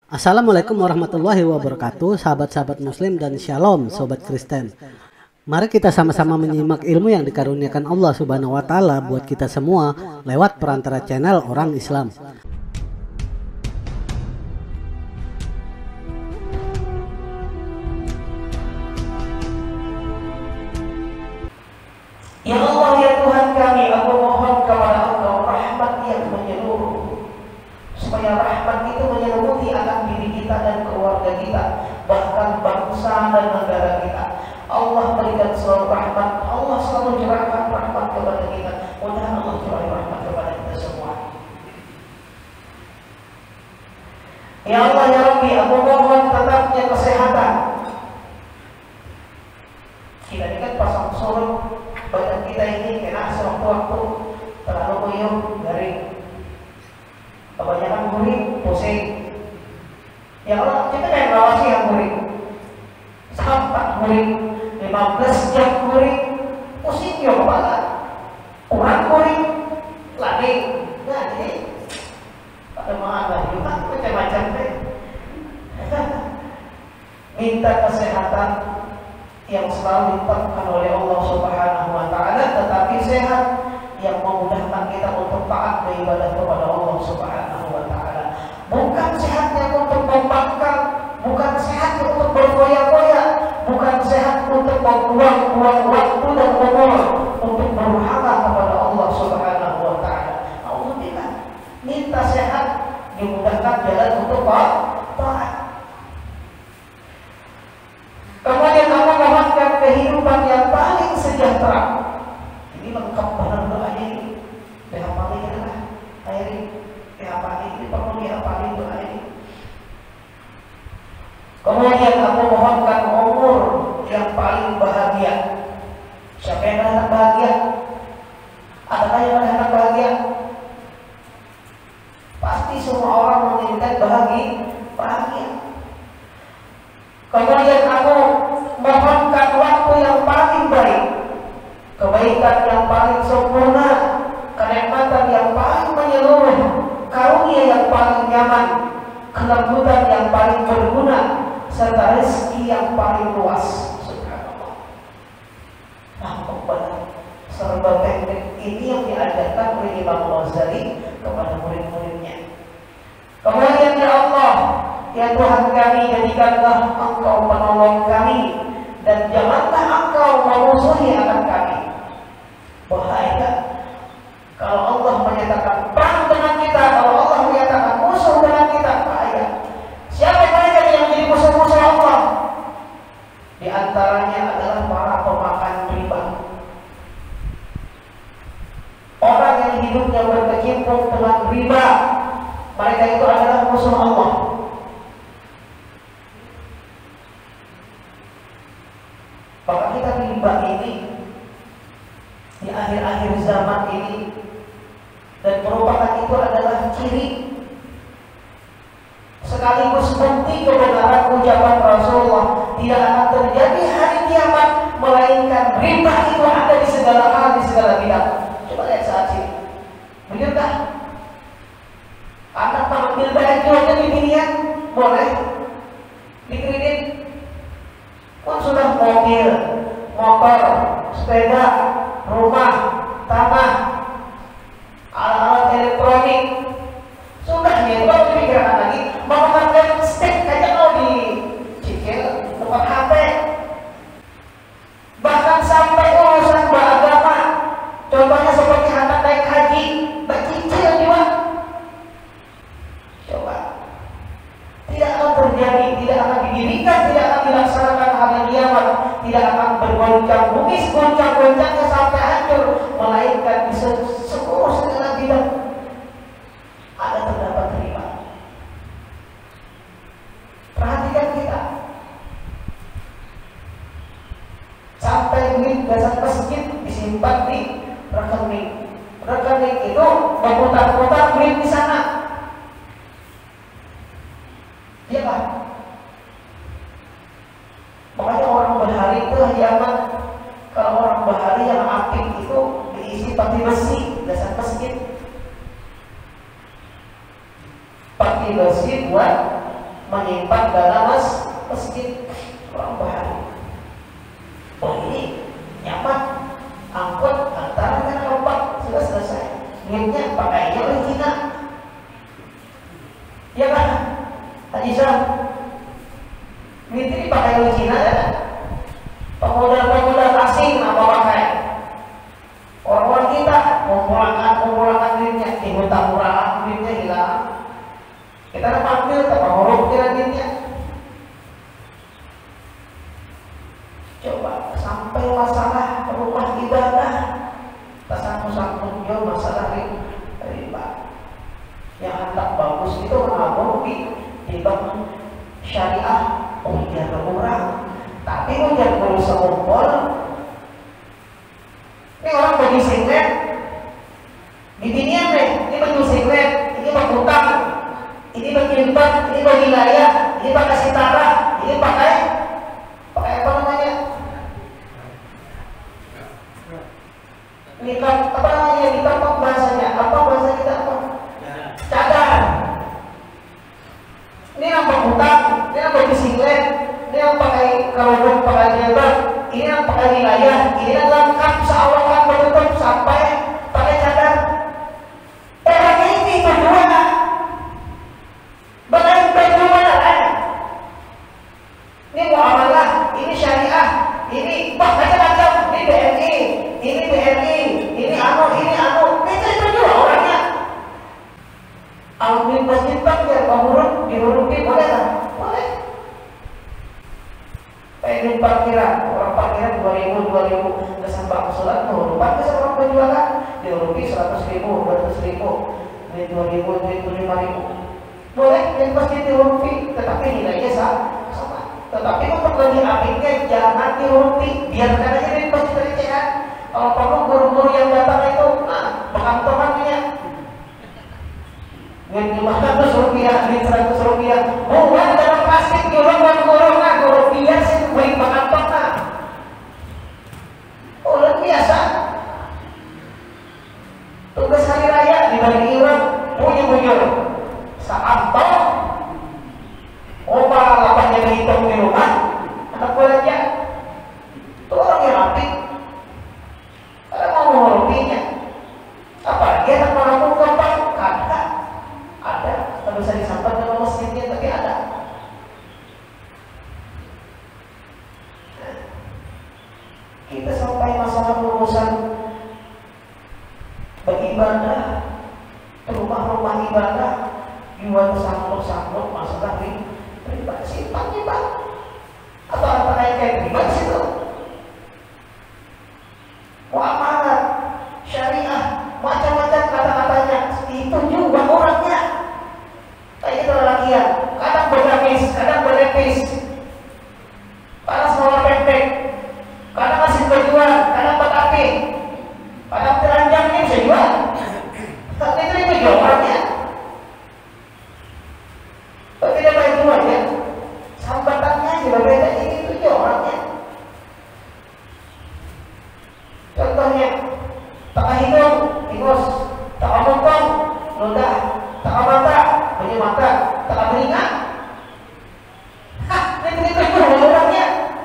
Assalamualaikum warahmatullahi wabarakatuh, sahabat-sahabat muslim dan shalom sobat Kristen. Mari kita sama-sama menyimak ilmu yang dikaruniakan Allah Subhanahu wa taala buat kita semua lewat perantara channel Orang Islam. Ya Allah, ya Tuhan kami, aku mohon kepada Engkau rahmat yang menyeluruh, supaya rahmat itu menyelimuti akan diri kita dan keluarga kita, bahkan bangsa dan negara kita. Allah berikan selalu rahmat, Allah selalu curahkan rahmat kepada kita. Mudah-mudahan Allah curah rahmat kepada kita semua. Ya Allah, ya Rabbi, aku mohon tetapnya kesehatan. Kita ini kan pasang surut, badan kita ini kena sewaktu-waktu terlalu kuyup, garing, kebanyakan guring, pusing. Ya Allah, kita yang ngawasi yang guring, sampai guring 15 jam guring, pusing ya kepala, kurang guring, lagi, nah ini pada mana juga macam-macam deh. Minta kesehatan yang selalu ditetapkan oleh Allah Subhanahu wa taala, tetapi sehat yang memudahkan kita untuk taat beribadah kepada Allah Subhanahu wa taala. Bukan sehatnya untuk membangkang, bukan sehatnya untuk berfoya-foya, bukan sehat untuk membuang-buang waktu dan umur untuk berhala kepada Allah Subhanahu wa taala. Alhamdulillah, minta sehat, dimudahkan jalan untuk taat. Kemudian kamu mohonkan kehidupan yang paling sejahtera. Ini lengkap benar doa ini. Dihafalin ya lah, akhirnya dihafalin, ini perlu dihafalin doa ini. Kemudian kamu mohonkan umur yang paling bahagia. Siapa yang hendak bahagia? Adakah yang hendak bahagia? Pasti semua orang menginginkan bahagia. Kemudian aku mohonkan waktu yang paling baik, kebaikan yang paling sempurna, kenikmatan yang paling menyeluruh, karunia yang paling nyaman, kelembutan yang paling berguna, serta rezeki yang paling luas. Subhanallah. Nampak benar, serba teknik ini yang diajarkan oleh Imam Ghazali kepada murid-muridnya. Kemudian ya Allah, ya Tuhan kami, jadikanlah Engkau penolong kami dan janganlah Engkau memusuhi akan kami. Bahaya kalau Allah menyatakan perang dengan kita, kalau Allah menyatakan musuh dengan kita, bahaya. Siapa mereka yang menjadi musuh-musuh Allah? Di antaranya adalah para pemakan riba, orang yang hidupnya berkecimpung dengan riba. Mereka itu adalah musuh Allah. Maka kita riba ini di akhir-akhir zaman ini, dan merupakan itu adalah ciri sekaligus bukti kebenaran ucapan Rasulullah, tidak akan terjadi hari kiamat melainkan riba itu ada di segala hal, di segala bidang. Coba lihat saat ini, benarkah anak mengambil baju aja di binian boleh dikredit? Pun sudah mobil, motor, sepeda, rumah, tanah, alat-alat elektronik, sudah gitu. Kalau dipikirkan lagi, mau makan steak aja mau dicicil, bukan HP. Bahkan sampai urusan beragama, contohnya seperti anak naik haji, bercicil juga. Coba, tidak akan terjadi, tidak akan didirikan, tidak akan dilaksanakan hari kiamat, tidak akan bergoncang bumi, goncang-goncangnya sampai hancur, melainkan di seluruh segala bidang ada terdapat riba. Perhatikan kita, sampai duit dasar masjid disimpan di rekening. Rekening itu memutar-putar duit di sana. Iya kan? Makanya orang berhari itu aman. Kalau orang berhari yang aktif itu diisi pakai besi dasar masjid. Pakai besi buat menyimpan dana masjid. Orang bahari. Oh ini nyaman, angkut antara dengan lompat sudah selesai. Duitnya pakainya oleh Cina. Ya kan? Haji Sam, duit ini dipakai oleh Cina ya kan? Pemuda-pemuda asing apa pakai? Orang-orang kita mengumpulkan duitnya, hutang murah, duitnya hilang. Kita nak panggil, tak mau kira duitnya. Coba sampai masalah rumah ibadah, tak sanggup jual masalah riba. Yang hantar bagus itu menabung di bank syariah, ujian murah. Tapi ujian perlu sekumpul. Ini orang bagi singlet, bibinian deh, ini bagi singlet, ini bagi utang, ini bagi lipat, ini bagi wilayah, ini pakai sitara, ini pakai apa namanya? Lipat, apa namanya? Lipat apa bahasanya? Apa bahasa kita apa? Cadar. Ini yang pakai utang, ini yang bagi singlet, ini yang pakai kerudung, pakai jilbab, ini yang pakai wilayah, ini yang lengkap seawakan bertutup sampai pakai cadar. Orang ini tujuan baju mana kan? Ini muamalah, ini syariah, ini macam-macam, ini BNI, ini BNI, ini anu, itu juga orangnya. Alumni masjid Bakir, pengurus dihurufi boleh kan? Boleh. Ini parkiran, orang parkiran 2000 kesan Pak Sholat, parkir seorang penjualan dihurufi 100.000, 200.000, duit 2.000, duit 5.000. Boleh, yang masjid dihurufi, tetapi nilainya sama. Tetapi untuk lebih apiknya jangan dihurufi, biarkan aja di masjid recehan. Kalau perlu guru-guru yang datang itu, bekantongannya duit 500 rupiah, duit 100 rupiah, buat dalam plastik guru biar sih beri bekantongan. Udah biasa. Tugas hari raya dibagi iuran, bujur saat toh opa lapangnya dihitung di rumah, anak belanja itu orang yang apik. Ada mau mengurupinya, apalagi anak mampu gampang ada, tak bisa disampan dengan masjidnya, tapi ada. Kita sampai masalah urusan beribadah, rumah-rumah ibadah, jual sanggup masalah riba, simpan riba, atau apa kayak riba situ. Muamalah, syariah, macam-macam kata-katanya, itu juga orangnya. Kayak itu lelakian, kadang berlapis, kadang berlepis, kadang semua pendek, kadang masih berjual, kadang berapi, kadang teranjang ini bisa jual. Tapi itu juga orangnya. Tapi tidak baik jual ya, sambatannya juga beda, itu juga orangnya. Contohnya, tak hitung, ingus, tak motong, ludah, tak mata, punya mata, tak telinga. Itu juga orangnya.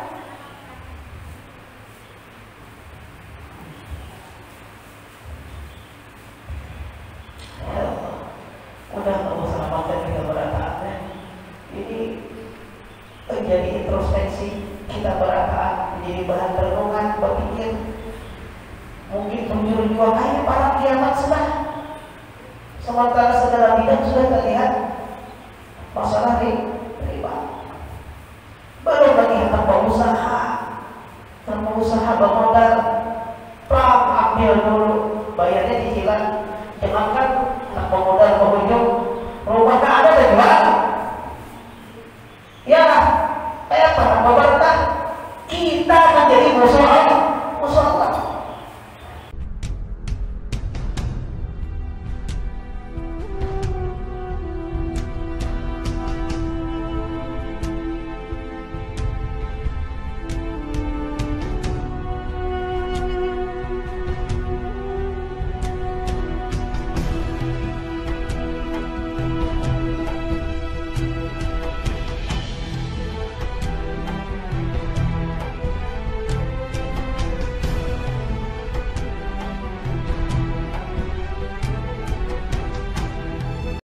Udah nggak usah selamatkan kita berataannya. Ini menjadi introspeksi kita beratakan, menjadi bahan renungan, berpikir. Mungkin penjuru jualannya para kiamat sudah. Sementara segala bidang sudah terlihat masalah riba. Belum lagi tanpa usaha bermodal